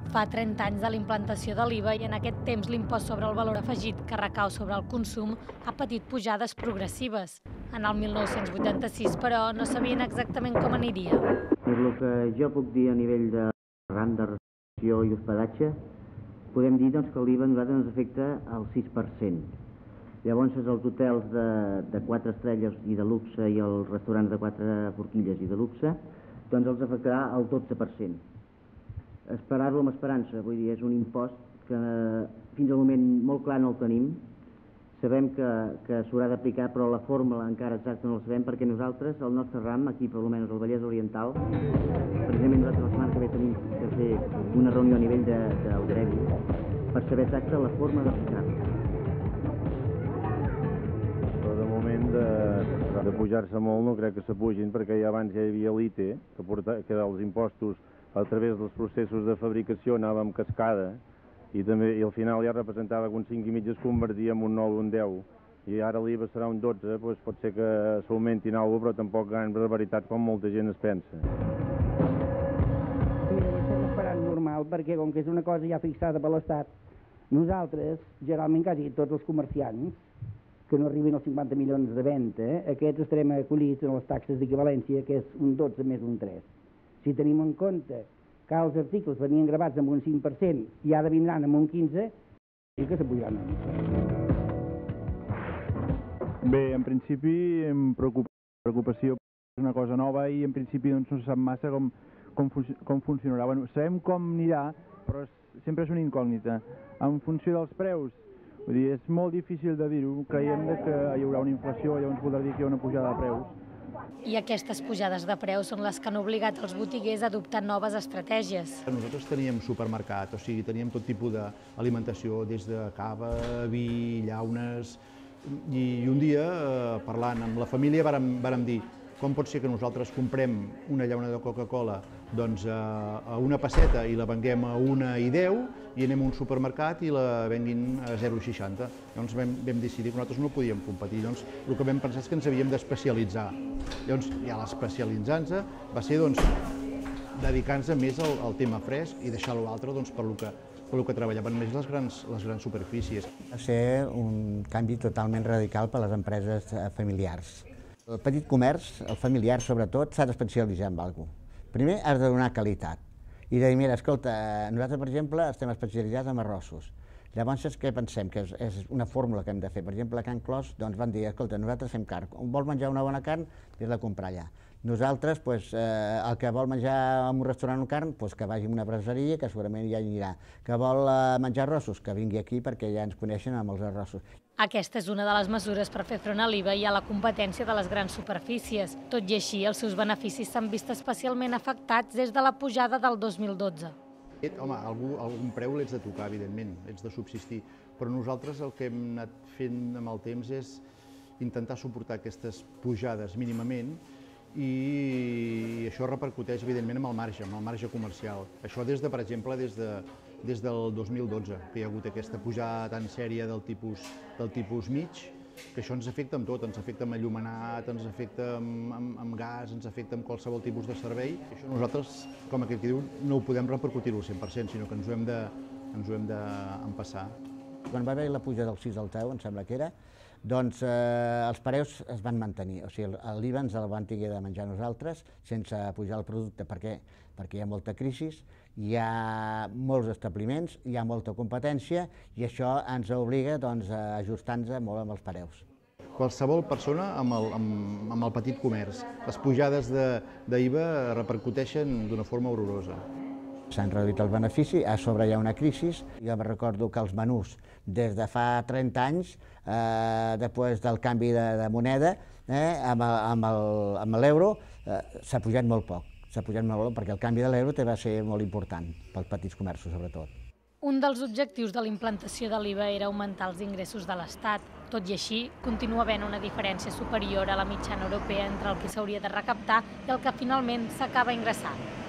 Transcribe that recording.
Fa 30 anys de la implantació de l'IVA i en aquest temps l'impost sobre el valor afegit que recau sobre el consum ha patit pujades progressives. En el 1986, però, no sabien exactament com aniria. El que jo puc dir a nivell de ram de restauració i hospedatge, podem dir que l'IVA a nosaltres ens afecta al 6%. Llavors els hotels de 4 estrelles i de luxe i els restaurants de 4 forquilles i de luxe, doncs els afectarà al 12%. Esperar-lo amb esperança, vull dir, és un impost que fins al moment molt clar no el tenim. Sabem que s'haurà d'aplicar, però la fórmula encara exacta no la sabem, perquè nosaltres, el nostre ram, aquí per almenys al Vallès Oriental, precisament nosaltres la setmana que ve tenim de fer una reunió a nivell del gremi per saber exacta la forma d'aplicar-lo. Però de moment de pujar-se molt no crec que s'apugin, perquè ja abans ja hi havia l'ITE, que els impostos a través dels processos de fabricació anava amb cascada i al final ja representava que un 5,5 es convertia en un 9 o un 10 i ara l'IVA serà un 12, doncs pot ser que s'augmentin alguna cosa, però tampoc gran barbaritat com molta gent es pensa. Mira, ho estem esperant normal perquè com que és una cosa ja fixada per l'Estat, nosaltres, generalment quasi tots els comerciants que no arribin als 50 milions de venda, aquests estarem acollits en les taxes d'equivalència, que és un 12 més un 3. Si tenim en compte que els articles venien gravats amb un 5% i ara vindran amb un 15%, sí que s'apujaran. Bé, en principi, preocupació és una cosa nova i en principi doncs, no se sap massa com funcionarà. Bueno, sabem com anirà, però sempre és una incògnita. En funció dels preus, vull dir, és molt difícil de dir-ho. Creiem que hi haurà una inflació, llavors voldrà dir que hi ha una pujada de preus. I aquestes pujades de preus són les que han obligat els botiguers a adoptar noves estratègies. Nosaltres teníem supermercat, o sigui, teníem tot tipus d'alimentació, des de cava, vi, llaunes, i un dia, parlant amb la família, vàrem dir com pot ser que nosaltres comprem una llauna de Coca-Cola doncs, a una pesseta i la venguem a 1,10 i anem a un supermercat i la venguin a 0,60. Llavors vam decidir que nosaltres no podíem competir. Llavors el que vam pensar és que ens havíem d'especialitzar. Llavors ja l'especialitzant-se va ser dedicar-nos més al tema fresc i deixar l'altre per lo que treballaven més les grans superfícies. Va ser un canvi totalment radical per a les empreses familiars. El petit comerç, el familiar sobretot, s'ha d'especialitzar en alguna cosa. Primer has de donar qualitat i de dir, mira, escolta, nosaltres per exemple estem especialitzats en arrossos. Llavors què pensem? Que és una fórmula que hem de fer. Per exemple, a Can Clos van dir, escolta, nosaltres fem carn, vols menjar una bona carn, vés-la a comprar allà. Nosaltres, el que vol menjar en un restaurant o carn, que vagi a una braseria, que segurament ja hi anirà. Que vol menjar arrossos, que vingui aquí perquè ja ens coneixen amb els arrossos. Aquesta és una de les mesures per fer front a l'IVA i a la competència de les grans superfícies. Tot i així, els seus beneficis s'han vist especialment afectats des de la pujada del 2012. Home, algun preu l'ets de tocar, evidentment, ets de subsistir, però nosaltres el que hem anat fent amb el temps és intentar suportar aquestes pujades mínimament i això repercuteix, evidentment, amb el marge comercial. Això per exemple, des del 2012, que hi ha hagut aquesta pujada tan sèria del tipus mig, que això ens afecta amb tot, ens afecta amb enllumenat, ens afecta amb gas, ens afecta amb qualsevol tipus de servei. Això nosaltres, com aquell que diu, no ho podem repercutir-ho al 100%, sinó que ens ho hem d'empassar. Quan va haver la puja del 6 al 10, em sembla que era, doncs els preus es van mantenir. O sigui, l'IVA ens el van tenir de menjar nosaltres sense pujar el producte. Per què? Perquè hi ha molta crisi, hi ha molts establiments, hi ha molta competència i això ens obliga a ajustar-nos molt amb els preus. Qualsevol persona amb el petit comerç. Les pujades d'IVA repercuteixen d'una forma horrorosa. S'han reduït el benefici, a sobre hi ha una crisi. Jo me recordo que els menús, des de fa 30 anys, després del canvi de moneda, amb l'euro, s'ha pujat molt poc. S'ha pujat molt poc perquè el canvi de l'euro va ser molt important, pels petits comerços sobretot. Un dels objectius de la implantació de l'IVA era augmentar els ingressos de l'Estat. Tot i així, continua havent una diferència superior a la mitjana europea entre el que s'hauria de recaptar i el que finalment s'acaba ingressant.